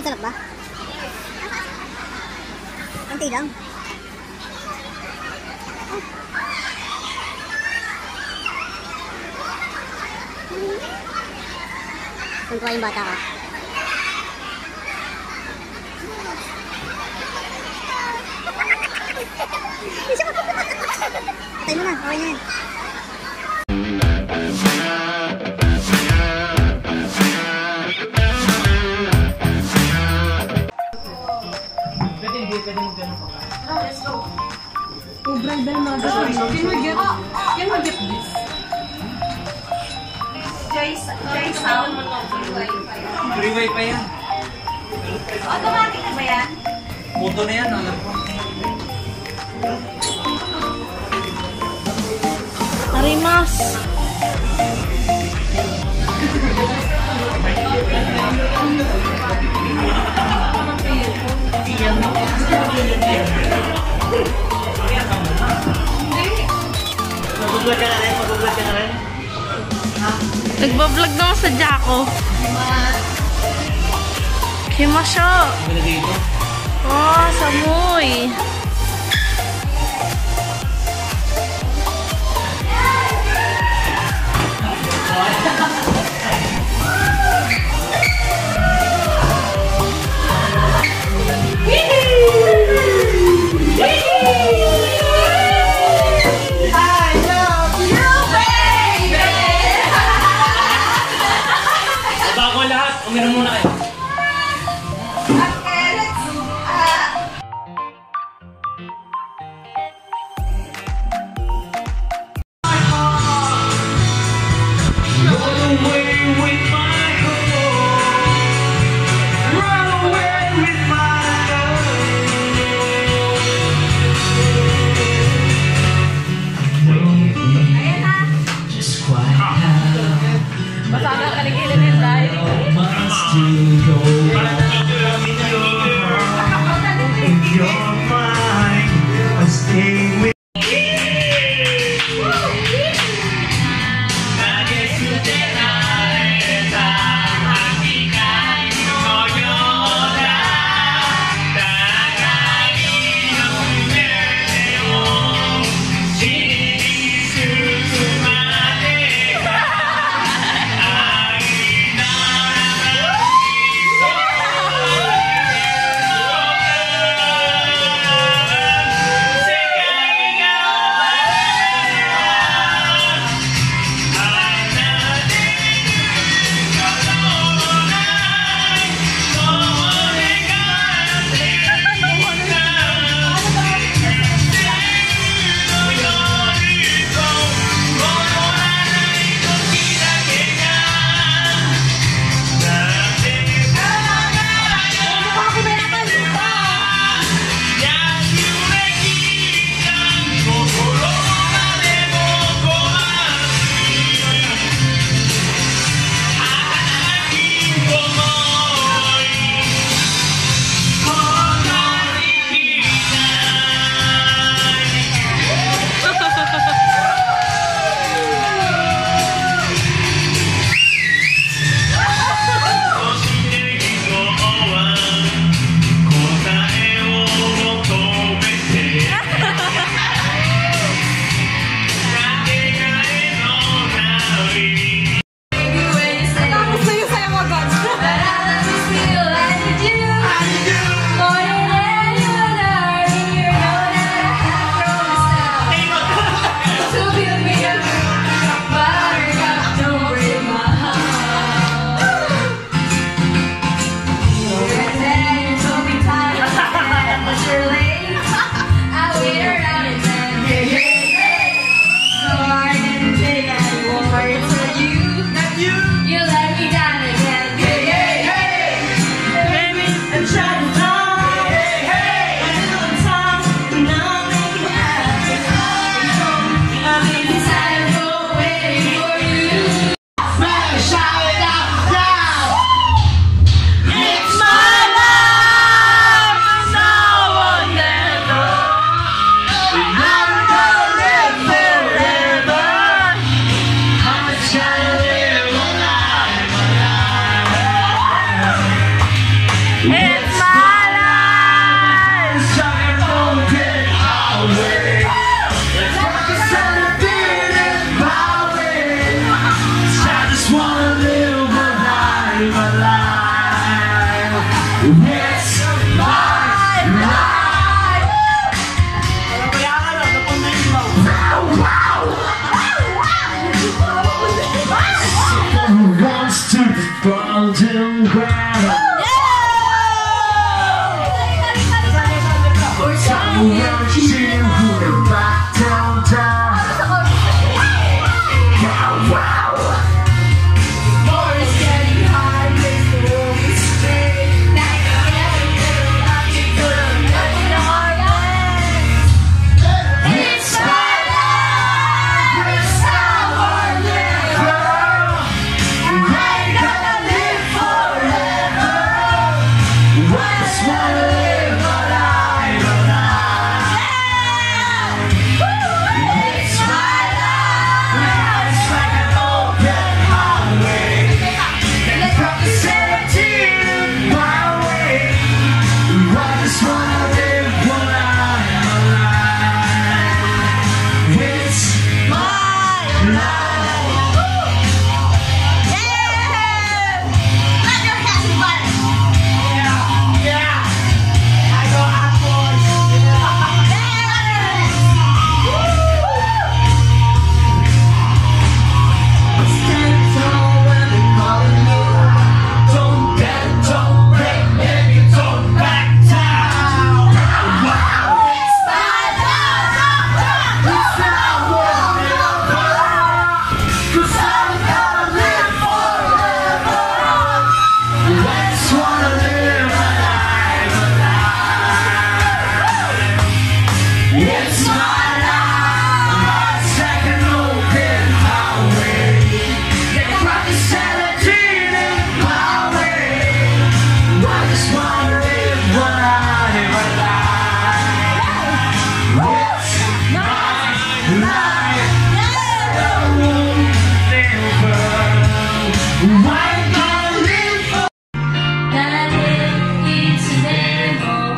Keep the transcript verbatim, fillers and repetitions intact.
Sarap ba? Konti lang. Kung kuha yung bata ka. Patay mo na, okay na yan. Let's go. Oh, bridal mother. Can we get, can we get this? Jay's, Jay's sound. Free wifi yan. Automatic na ba yan? Moto na yan, alam ko. Arimas. Mag-vlog ka na rin? Mag-vlog ka na rin? Nagbablog naman sa Jacko. Kimasyo. Oh, samoy. Uminom muna kayo. Masama ka nang ilinin dahil. It's my life. Sucking open highway. It's like a celebrated highway. I just wanna live a life, a life. It's my life. Who wants to be fountain ground? Around here, who back downtown. Wow, wow. More is getting high, makes the world be straight. It's my life, it's how I live. I gotta live forever. I just wanna live a life, a life. It's my life, it's like an open highway. From the seventeen mile way. I just wanna live one life, a life. It's my life. Yeah, yeah. I go out boys. Stand tall when they calling you. Don't bend, don't break, baby, don't back down. Wow. It's my life. It's how I live. 'Cause I'm gonna live forever. I just wanna live a life, a life. It's my life, my second open highway. They brought the seventeen in my way. I just wanna live one life, a life. It's my life. I won't live forever. I'm gonna live forever. That it is never